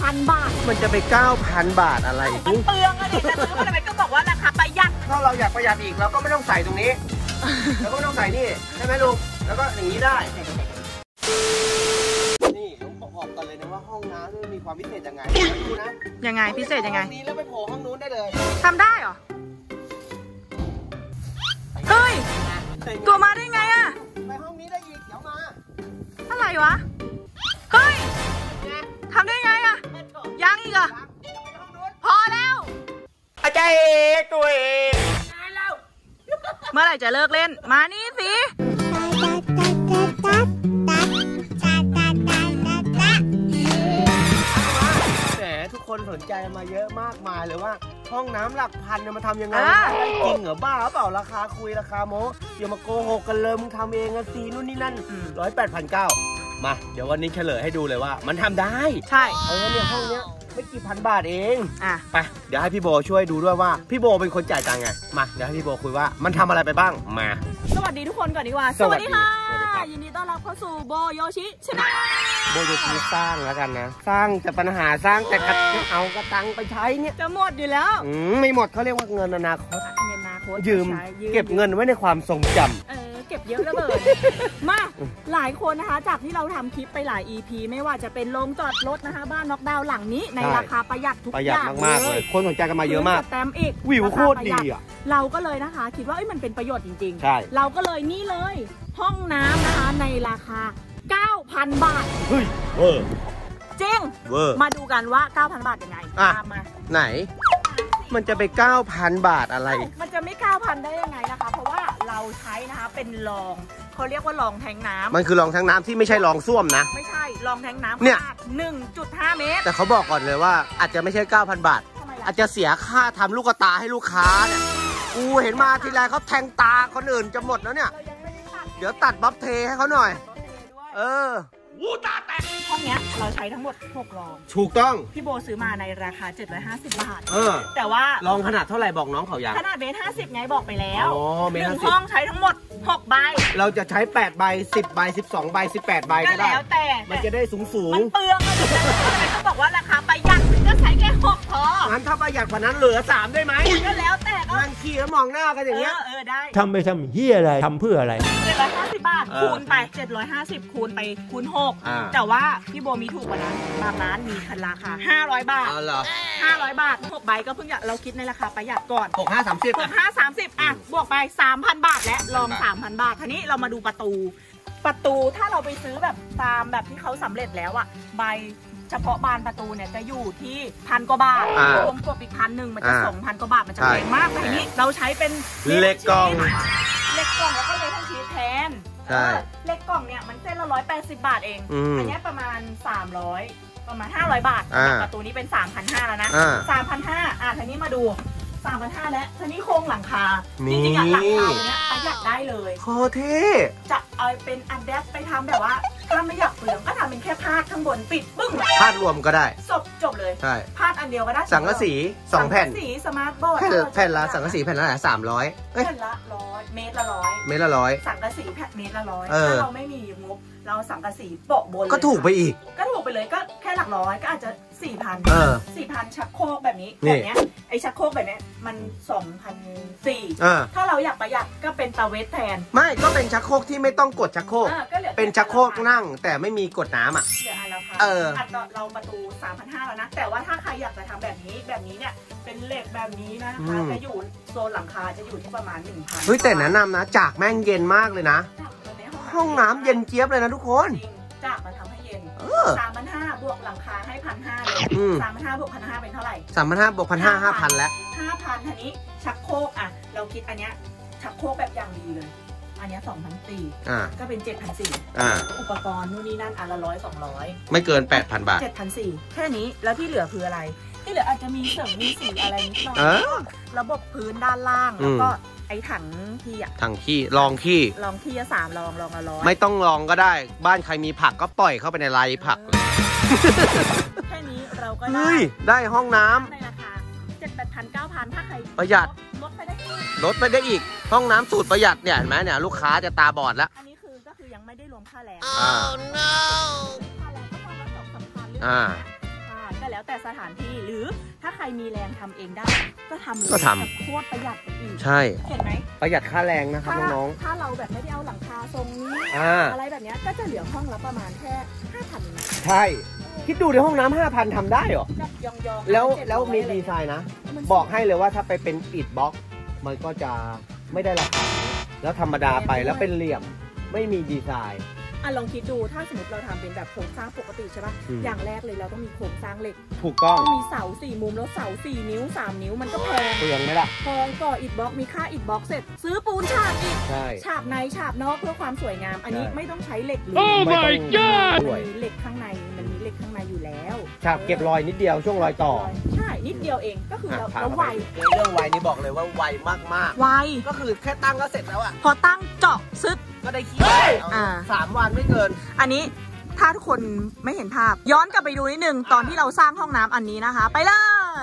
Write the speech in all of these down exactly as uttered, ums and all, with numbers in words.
พัน บาทมันจะไป เก้าพัน บาทอะไรมันเปลืองอะดิจะซื้อมาทำไมก็บอกว่าราคาประหยัดถ้าเราอยากประหยัดอีกเราก็ไม่ต้องใส่ตรงนี้แล้วก็ไม่ต้องใส่นี่ใช่ไหมลุงแล้วก็อย่างนี้ได้นี่ต้องบอกกันเลยนะว่าห้องน้ำมีความพิเศษยังไงดูนะยังไงพิเศษยังไงห้องนี้แล้วไปโผล่ห้องนู้นได้เลยทำได้เหรอเฮ้ยตัวมาได้ไงอะไปห้องนี้ได้อีกเดี๋ยวมาอะไรวะเฮ้ยทำได้ไงอะยังอีกอะพอแล้วอาจารย์ตัวเองเมื่อไหร่จะเลิกเล่นมานี่สิแหมทุกคนสนใจมาเยอะมากมายเลยว่าห้องน้ำหลักพันเนี่ยมาทำยังไงได้จริงเหรอบ้าเปล่าราคาคุยราคาโม้อย่ามาโกหกกันเลยมึงทำเองอะซีนู่นนี่นั่นร้อยแปดพันเก้ามาเดี๋ยววันนี้เฉลยให้ดูเลยว่ามันทำได้ใช่เออเนี่ยห้องเนี้ยไม่กี่พันบาทเองอ่ะไปเดี๋ยวให้พี่โบช่วยดูด้วยว่าพี่โบเป็นคนจ่ายตังค์ไงมาเดี๋ยวให้พี่โบคุยว่ามันทำอะไรไปบ้างมาสวัสดีทุกคนก่อนดีกว่าสวัสดีค่ะยินดีต้อนรับเข้าสู่โบโยชิใช่ไหมโบโยชิสร้างแล้วกันนะสร้างแต่ปัญหาสร้างแต่กระเอากระตังไปใช้เนี่ยจะหมดอยู่แล้วอืมไม่หมดเขาเรียกว่าเงินอนาคตเงินอนาคตยืมเก็บเงินไว้ในความทรงจำเออเก็บเยอะระเบิดมาหลายคนนะคะจากที่เราทำคลิปไปหลาย อี พี ไม่ว่าจะเป็นโรงจอดรถนะคะบ้านน็อกดาวน์หลังนี้ในราคาประหยัดทุกอย่างมากเลยคนสนใจกันมาเยอะมากแต้มอีกวิวโคตรดีอ่ะเราก็เลยนะคะคิดว่ามันเป็นประโยชน์จริงๆใช่เราก็เลยนี่เลยห้องน้ำนะคะในราคา เก้าพัน บาทเฮ้ยเวอร์จริงเวอร์มาดูกันว่า เก้าพัน บาทยังไงตามมาไหนมันจะไป เก้าพัน บาทอะไรมันจะไม่ เก้าพัน ได้ยังไงนะคะเพราะว่าเราใช้นะคะเป็นรองเขาเรียกว่ารองแทงน้ำมันคือรองแทงน้ำที่ไม่ใช่รองส้วมนะไม่ใช่รองแทงน้ำเนี่ย หนึ่งจุดห้า เมตรแต่เขาบอกก่อนเลยว่าอาจจะไม่ใช่ เก้าพัน บาทอาจจะเสียค่าทำลูกตาให้ลูกค้าเนี่ยกูเห็นมาทีไรเขาแทงตาคนอื่นจะหมดแล้วเนี่ยเดี๋ยวตัดบัฟเทให้เขาหน่อยเออวูตาแตกห้องเนี้ยเราใช้ทั้งหมดหกรองถูกต้องพี่โบซื้อมาในราคาเจ็ดร้อยห้าสิบบาทเออแต่ว่ารองขนาดเท่าไหร่บอกน้องเขาอย่างขนาดเมตรห้าสิบไงบอกไปแล้วอ๋อเมตรห้าสิบหนึ่งห้องใช้ทั้งหมดหกใบเราจะใช้แปดใบสิบใบสิบสองใบสิบแปดใบก็ได้แล้วแต่มันจะได้สูงสูงมันเปลืองอะก็บอกว่าราคาประหยัดก็ใช้แค่หกพองั้นถ้าประหยัดกว่านั้นเหลือสามได้ไหมก็แล้วแต่นั่งขี่แล้วมองหน้ากันอย่างเงี้ยเออได้ทำไปทำเฮียอะไรทำเพื่ออะไรเจ็ดร้อยห้าสิบบาทคูณไปเจ็ดร้อยห้าสิบคูณไปคูณหกแต่ว่าพี่โบมีถูกกว่านั้นบางร้านมีราคาห้าร้อยบาทอ๋อเหรอห้าร้อยบาทหกใบก็เพิ่งเราคิดในราคาประหยัดก่อนหกห้าสามสิบหกห้าสามสิบอ่ะบวกไปสามพันบาทและลองสามพันบาททีนี้เรามาดูประตูประตูถ้าเราไปซื้อแบบตามแบบที่เขาสำเร็จแล้วอ่ะใบเฉพาะบานประตูเนี่ยจะอยู่ที่พันกว่าบาทรวมกบอีกพันหนึ่งมันจะสองพันกว่าบาทมันจะแพงมากแต่ทีนี้เราใช้เป็นเล็กกล่องเล็กกล่องแล้วก็เลยทั้งชีสแทนใช่เล็กกล่องเนี่ยมันเส้นละร้อยแปดสิบบาทเองอันนี้ประมาณสามร้อยประมาณห้าร้อยบาทประตูนี้เป็นสามพันห้าแล้วนะสามพันห้าอ่ะทีนี้มาดูสามพันห้าแล้วทีนี้โครงหลังคาจริงๆอ่ะหลังคาเนี้ยประหยัดได้เลยโคตรเท่จะเอาเป็นอัดแดปไปทำแบบว่าถ้าไม่อยากเปลืองก็ทำเป็นแค่พาดข้างบนปิดปึ้งพาดรวมก็ได้จบจบเลยใช่พาดอันเดียวก็ได้สังกะสีสองแผ่นสีสมาร์ทบอร์ดแผ่นละสังกะสีแผ่นละสามร้อยแผ่นละร้อยเมตรละร้อยเมตรละร้อยสังกะสีแผ่นเมตรละร้อยถ้าเราไม่มีงบเราสังกะสีโปะบนก็ถูกไปอีกก็ถูกไปเลยก็แค่หลักร้อยก็อาจจะสี่พันสี่พันชักโครกแบบนี้แบบเนี้ยไอชักโครกแบบเนี้ยมันสองพันสี่ถ้าเราอยากประหยัดก็เป็นเตาเวสแทนไม่ก็เป็นชักโครกที่ไม่ต้องกดชักโครกเป็นชักโครกนั่งแต่ไม่มีกดน้ำอ่ะเดี๋ยวอันละพันอัดเราประตู สามพันห้าร้อยแล้วนะแต่ว่าถ้าใครอยากจะทำแบบนี้แบบนี้เนี่ยเป็นเหล็กแบบนี้นะคะจะอยู่โซนหลังคาจะอยู่ที่ประมาณ หนึ่งพันเฮ้ยแต่แนะนำนะจากแม่งเย็นมากเลยนะห้องน้ำเย็นเจี๊ยบเลยนะทุกคนจากมาทำให้เย็นสามพันห้าบวกหลังคาให้พันห้าเลยสามพันห้าบวกพันห้าเป็นเท่าไหร่สามพันห้าบวกพันห้าห้าพันแล้วห้าพันทีนี้ชักโครกอ่ะเราคิดอันเนี้ยชักโครกแบบอย่างดีเลยอันนี้สองพันสี่ก็เป็นเจ็ดพันสี่อุปกรณ์นู่นนี่นั่นอันละร้อยสองร้อยไม่เกินแปดพันบาทเจ็ดพันสี่แค่นี้แล้วที่เหลือคืออะไรที่เหลืออาจจะมีเสริมมีสีอะไรนิดหน่อยระบบพื้นด้านล่างแล้วก็ไอ้ถังขี้อ่ะถังขี้ลองขี้ลองขี้สามลองลองละร้อยไม่ต้องลองก็ได้บ้านใครมีผักก็ปล่อยเข้าไปในไรผักแค่นี้เราก็ได้ได้ห้องน้ำในราคาเจ็ดแปดพันเก้าพันถ้าใครประหยัดลดไปได้ลดไปได้อีกห้องน้ำสูตรประหยัดเนี่ยเห็นไหมเนี่ยลูกค้าจะตาบอดแล้วอันนี้คือก็คือยังไม่ได้รวมค่าแรงอ่าค่าแรงก็ต้องมาสองสามพันเรื่องอ่าก็แล้วแต่สถานที่หรือถ้าใครมีแรงทำเองได้ก็ทำเลยก็ทำแบบโคตรประหยัดไปอีกใช่เห็นไหมประหยัดค่าแรงนะครับถ้าน้องถ้าเราแบบไม่ได้เอาหลังคาทรงนี้ๆอ่าอะไรแบบเนี้ยก็จะเหลือห้องละประมาณแค่ห้าพันใช่คิดดูในห้องน้ำห้าพันทำได้เหรอแบบยองๆแล้วเจ็ดร้อยแล้วมีอะไรดีไซน์นะมันบอกให้เลยว่าถ้าไปเป็นอิฐบล็อก มันก็จะไม่ได้ราคาแล้วธรรมดาไปแล้วเป็นเหลี่ยมไม่มีดีไซน์อ่ะลองคิดดูถ้าสมมติเราทำเป็นแบบโครงสร้างปกติใช่ป่ะอืมอย่างแรกเลยเราต้องมีโครงสร้างเหล็กถูกต้องต้องมีเสาสี่มุมแล้วเสาสี่นิ้วสามนิ้วมันก็แพงเปลืองไหมล่ะพอก่ออิฐบล็อกมีค่าอิฐบล็อกเสร็จ ซื้อปูนฉาบอีกใช่ฉาบในฉาบนอกเพื่อความสวยงาม อันนี้ใช่ไม่ต้องใช้เหล็กเลยไม่ต้องด้มัวยนมีเหล็กข้างในมันมีเหล็กข้างในอยู่แล้วฉาบเก็บรอยนิดเดียวช่วงรอยต่อใช่นิดเดียวเองก็คือเราผ่านเรามาไวไปเรื่องไวนี่บอกเลยว่าไวมากไวๆก็คือแค่ตั้งก็เสร็จแล้วอ่ะพอตั้งเจาะซึดก็ได้ขี้อ่าสามวันไม่เกินอันนี้ถ้าทุกคนไม่เห็นภาพ ย้อนกลับไปดูนิดนึงตอนที่เราสร้างห้องน้ำอันนี้นะคะ ไปเลย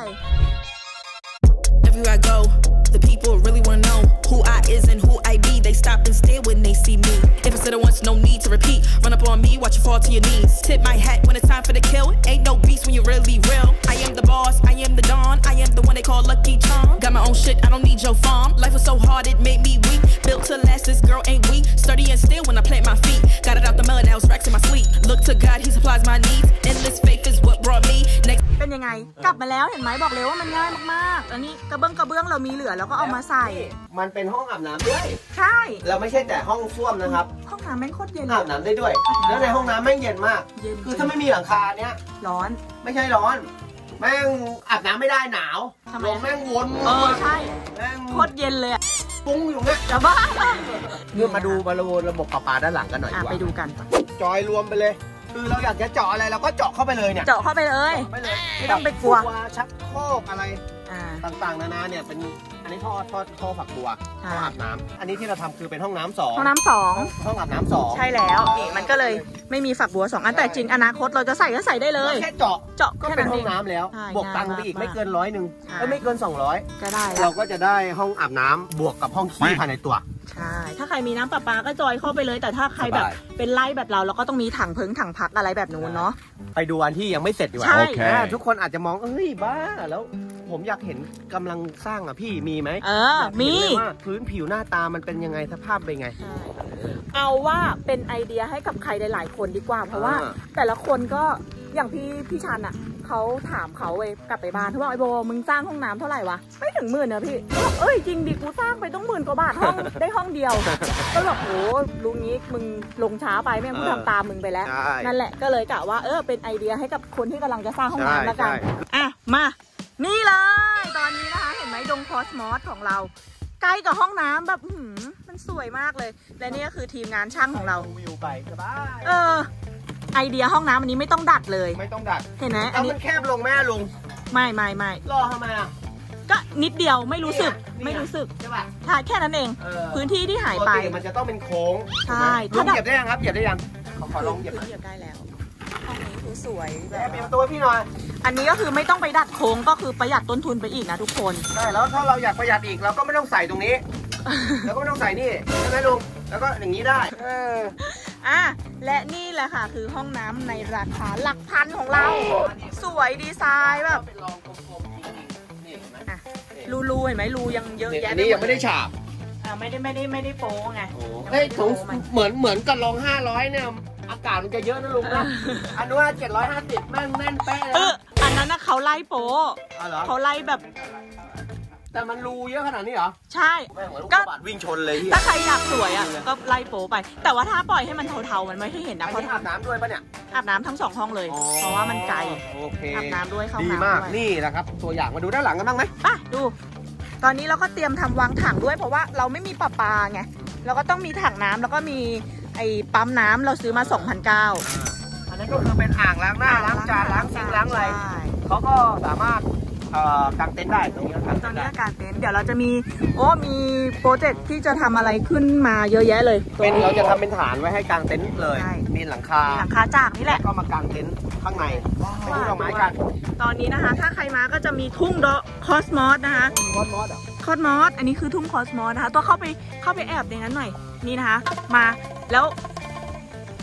Everywhere I go, the people really wanna know who I is and who I be. They stop and stare when they see me. If I said it once, no need to repeat. Run up on me, watch you fall to your knees. Tip my hat when it's time for the kill. Ain't no beast when you're really real. I am the boss, I am the Don. I am the one they call Lucky Charm. Got my own shit, I don't need your farm. Life was so hard, it made me weak. Built to last, this girl ain't weak. Sturdy and still when I plant my feet. Got it out the mud, now it's racks in my sleep. Look to God, he supplies my needs. Endless faith is what brought me next. เป็นยังไงกลับมาแล้วเห็นไหมบอกเลยว่ามันง่ายมากๆอันนี้กระเบื้องกระเบื้องเรามีเหลือแล้วก็เอามาใส่มันเป็นห้องอาบน้ำด้วยใช่เราไม่ใช่แต่ห้องส้วมนะครับห้องน้ำแม่งโคตรเย็นเลอาบยน้ำได้ด้วย แล้วในห้องน้ำแม่งเย็นมากเย็นคือถ้าไม่มีหลังคาเนี้ยร้อนไม่ใช่ร้อน แม่งอาบน้ำไม่ได้หนาวทำไมลมแม่งวนเออใช่แม่งโคตรเย็นเลยอะปุ้งอยู่เนี่ยจะบ้าเรื่องมาดูมาดูระบบประปาด้านหลังกันหน่อยอ่ะดีกว่าไปดูกันจอยรวมไปเลย คือเราอยากจะเจาะอะไรเราก็เจาะเข้าไปเลยเนี่ยเจาะเข้าไปเลยเจาะไปเลยไม่ต้องไปกลัวชักโครกอะไรอ่าต่างๆนานาเนี่ยเป็นอันนี้ท่อท่อท่อฝักบัวใช่ท่ออาบน้ำอันนี้ที่เราทำคือเป็นห้องน้ำสองห้องน้ำสองห้องอาบน้ำสองใช่แล้วนี่มันก็เลยไม่มีฝักบัวสองอันแต่จริงอนาคตเราจะใส่ก็ใส่ได้เลยแค่เจาะเจาะก็แค่เป็นนั้นห้เอองงน้ำแล้วใช่บวกตังค์ไปอีกง่ายมากไม่เกินร้อยหนึ่งใช่เอ้ยไม่เกินสองร้อยก็ได้แล้เราวก็จะได้ห้องอาบน้ำบวกกับห้องขี้ภายในตัวใช่ถ้าใครมีน้ำประปาก็จอยเข้าไปเลย แต่ถ้าใครแบบสบายเป็นไร่แบบเราเราก็ต้องมีถังเพิงถังพักอะไรแบบนู้นเนาะไปดูอันที่ยังไม่เสร็จดีกว่าใช่โอเคทุกคนอาจจะมองเอ้ยบ้าแล้วผมอยากเห็นกำลังสร้างอ่ะพี่มีไหมเอออยากมีเห็นเลยว่าพื้นผิวหน้าตามันเป็นยังไงสภาพเป็นไงใช่เอาว่าเป็นไอเดียให้กับใครหลายๆคนดีกว่า เพราะว่าอ่าแต่ละคนก็อย่างพี่พี่ชันอ่ะเขาถามเขาเว้ยกลับไปบ้านเขาบอกไอโบมึงสร้างห้องน้ำเท่าไหร่วะไม่ถึงหมื่นนะพี่บอกเอ้ยจริงดิกูสร้างไปต้องหมื่นกว่าบาทห้อง ได้ห้องเดียว ก็แบบโหลุงนี้มึงลงช้าไปแม่งกูทำตามมึงไปแล้วใช่นั่นแหละก็เลยกะว่าเออเป็นไอเดียให้กับคนที่กำลังจะสร้างห้องใช่น้ำแล้วกันใช่อ่ะมา นี่เลย ตอนนี้นะคะเห็นไหมดงคอสมอสของเรา ใกล้กับห้องน้ำแบบหืมมันสวยมากเลย และนี่ก็คือทีมงานช่างของเราวิวไปสบายเออไอเดียห้องน้ำอันนี้ไม่ต้องดัดเลยไม่ต้องดักเห็นไหมอัเอานนี้มันแคบลงแม่ลุงไม่ไม่ไม่รอทำไมอ่ะก็นิดเดียวไม่รู้สึกนี่ไงไม่รู้สึกใช่ป่ะใช่แค่นั้นเองเออพื้นที่ที่หายปกไปติมันจะต้องเป็นโค้งใช่ถูกไหมลุถ้าง ดัเหยียบได้ยังครับเหยียบได้ยังขอขอลองเหยียบหพื้น่อยนเหยียบได้แล้วห้องนี้คือสวยแบแอบบปิดประตูให้พี่หน่อยอันนี้ก็คือไม่ต้องไปดัดโค้งก็คือประหยัดต้นทุนไปอีกนะทุกคนใช่แล้วถ้าเราอยากประหยัดอีกเราก็ไม่ต้องใส่ตรงนี้ แล้วก็ไม่ต้องใส่นี่ใช่ไหมลุงแล้วก็อย่างนี้ได้เอออ่ะและนี่แหละค่ะคือห้องน้ำในราคาหลักพันของเรา สวยดีไซน์แบบเป็นรองกลมๆจริงๆนี่เห็นไหมอ่ะรูรูเห็นไหมรูยังเยอะเนี่ยแยะอันนี้ยังไม่ได้ฉาบอ่ะไม่ได้ไม่ได้ไม่ได้โป๊ไงเฮ้ยถุงเหมือนเหมือนกับรองห้าร้อยเนี่ยอากาศมันจะเยอะนะลุงนะอันนู้นเจ็ดร้อยห้าสิบแม่งแน่นเป๊ะเลยเอออันนั้นนะเขาไล่โป๊อ๋อเหรอเขาไล่แบบแต่มันรูเยอะขนาดนี้เหรอใช่แม่งเหมือนลูกก็กระบาดวิ่งชนเลยที่ถ้าใครอยากสวยอ่ะก็ไล่โป๊ไป แต่ว่าถ้าปล่อยให้มันเทาๆมันไม่ให้เห็นอันะนเพราะนี้อาบน้ำด้วยปะเนี่ยอาบน้ำทั้งสองห้องเลย เพราะว่ามันไกลโอเคอาบน้ำด้วยเข้าดีน้ำมากด้วยนี่แหละครับ ตัวอย่างมาดูด้านหลังกันบ้างไหมอ่ะดู ตอนนี้เราก็เตรียมทำวางถังด้วยเพราะว่าเราไม่มีประปาไงเราก็ต้องมีถังน้ำแล้วก็มีไอ้ปั๊มน้ำเราซื้อมา สองพันเก้าอันนี้ก็คือเป็นอ่างล้างหน้าล้างจานล้างซิงค์ล้างอะไรใช่เขาก็สามารถเอ่อกางเต็นท์ได้ตรงนี้กางตเต็อนนท์นี้ได้การเต็นท์เดี๋ยวเราจะมีโอ้มีโปรเจกต์ที่จะทำอะไรขึ้นมาเยอะแยะเลยเป็นเราจะทำเป็นฐานไว้ให้กางเต็นท์เลยใช่มีหลังคามีหลังคาจากนี่แหละก็มากางเต็นท์ข้างในไปดูดอกไม้กันตอนนี้นะคะ ถ้าใครมาก็จะมีทุ่งดอกคอสมอสนะคะมอสมอสอ่ะคอสมอสอันนี้คือทุ่งคอสมอสนะคะตัวเข้าไปเข้าไปแอบในนั้นหน่อยนี่นะคะ มาแล้ว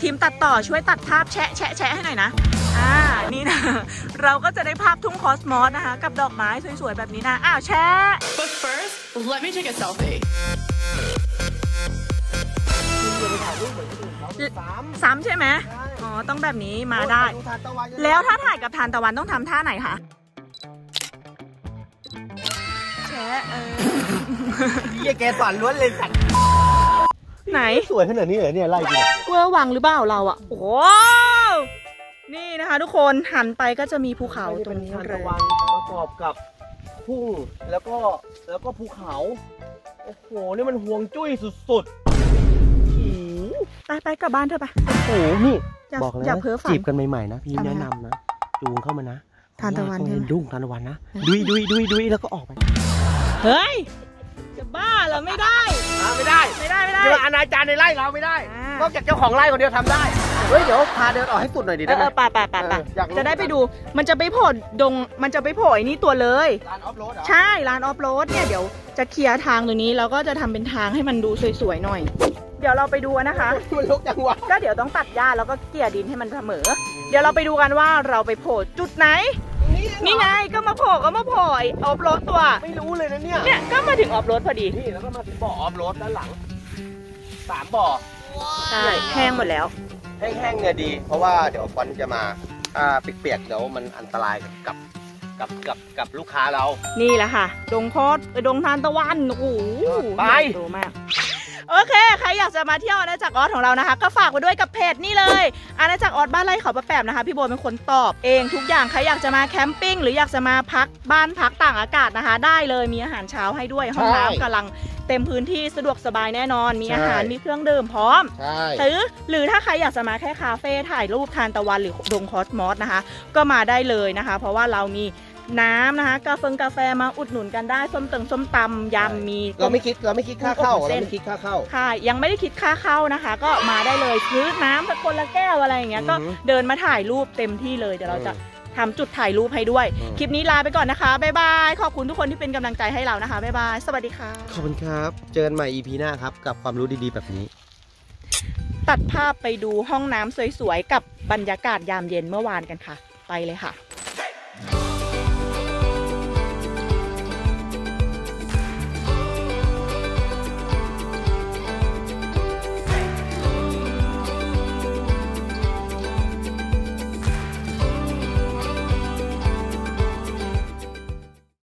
ทีมตัดต่อช่วยตัดภาพแชะแชะแชะให้หน่อยนะอ่านี่นะเราก็จะได้ภาพทุ่งคอสมอสนะคะกับดอกไม้สวยๆแบบนี้นะอ้าวแชะ But first, let me take a selfie. ซ้ำใช่ไหมอ๋อต้องแบบนี้มาได้ แล้วถ้าถ่ายกับทานตะวันต้องทำท่าไหนคะแชะเออเฮียแกสอนล้วนเลยสัตว์ไหนสวยขนาดนี้เหรอเนี่ยไล่กูเนี่ยเวอร์วังหรือเปล่าเราอะโอ้โหนี่นะคะทุกคนหันไปก็จะมีภูเขาตรงนี้ทานเลตะยวันประกอบกับทุ่งแล้วก็แล้วก็ภูเขาโอ้โหนี่มันห่วงจุ้ยสุดๆไปไปกลับบ้านเถอะไปโอ้โหนี่อย่าบอกเลยอย่านะเพ้อฝันจีบกันใหม่ๆนะพี่ทำไมแนะนำนะจูงเข้ามานะทานตะวันต้องใช่ไหมเห็นดุ้งทานตะวันนะดุยดุยดุยดุยแล้วก็ออกไปเฮ้ยจะบ้าเหรอไม่ได้อ่าไม่ได้ไม่ได้ไม่ได้เจออนาจารในไร่เราไม่ได้อ่านนอกจากเจ้าของไร่คนเดียวทำได้เฮ้ยเดี๋ยวพาเดินออกให้สุดหน่อยดิเอได้อไหมเออไปไปไปไปเอออยากรู้จะได้ไปดูมันจะไปโผล่ดงมันจะไปโผล่ไอ้นี่ตัวเลยร้านออฟโรดเหรอใช่ร้านออฟโรดเนี่ยเดี๋ยวจะเคลียร์ทางตรงนี้แล้วก็จะทำเป็นทางให้มันดูสวยๆหน่อย เดี๋ยวเราไปดูนะคะมันลกจังวะก็เดี๋ยวต้องตัดหญ้าแล้วก็เกลี่ยดินให้มันเสมอ เดี๋ยวเราไปดูกันว่าเราไปโผล่จุดไหน นี่ไงก็มาโผล่ก็มาโผล่ไอ้ออฟโรดตัวไม่รู้เลยนะเนี่ยเนี่ยก็มาถึงออฟโรดพอดีนี่แล้วก็มาถึงบ่อออฟโรดด้านหลังสามบ่อใช่แห้งหมดแล้วแห้งๆเนี่ยดี เพราะว่าเดี๋ยวฟอนจะมาอ่าเปียกๆเดี๋ยวมันอันตรายกับกับกับกับลูกค้าเรานี่แหละค่ะ ดงคอสเอ้ยดงทานตะวัน โอ้โหไปโตมาก โอเค ใครอยากจะมาเที่ยวอาณาจักรออสของเรานะคะ ก็ฝากไว้ด้วยกับเพจนี่เลย อาณาจักรออสบ้านไร่เขาประแปบนะคะ พี่โบเป็นคนตอบเองทุกอย่าง ใครอยากจะมาแคมปิ้งหรืออยากจะมาพักบ้านพักต่างอากาศนะคะ ได้เลย มีอาหารเช้าให้ด้วย ห้องน้ำกำลังเต็มพื้นที่สะดวกสบายแน่นอน มีอาหาร มีเครื่องดื่มพร้อมใช่หรือหรือถ้าใครอยากจะมาแค่คาเฟ่ถ่ายรูปทานตะวันหรือดงคอสมอสนะคะ ก็มาได้เลยนะคะ เพราะว่าเรามีน้ำนะคะกาแฟกาแฟมาอุดหนุนกันได้ส้มตึงส้มตำยำมีเราไม่คิดเราไม่คิดค่าเข้าเส้เรานไม่คิดค่าเข้าค่ะยังไม่ได้คิดค่าเข้านะคะ ก็มาได้เลยซื้อน้ำสักคนละแก้วอะไรอย่างเงี้ยก็อือหือเดินมาถ่ายรูปเต็มที่เลยเดี๋ยวเราจะทำจุดถ่ายรูปให้ด้วยอืมคลิปนี้ลาไปก่อนนะคะบ๊ายบายขอบคุณทุกคนที่เป็นกำลังใจให้เรานะคะบ๊ายบายสวัสดีค่ะขอบคุณครับ เจอกันใหม่ อี พี หน้าครับ กับความรู้ดีๆแบบนี้ตัดภาพไปดูห้องน้ำสวยๆกับบรรยากาศยามเย็นเมื่อวานกันค่ะ ไปเลยค่ะ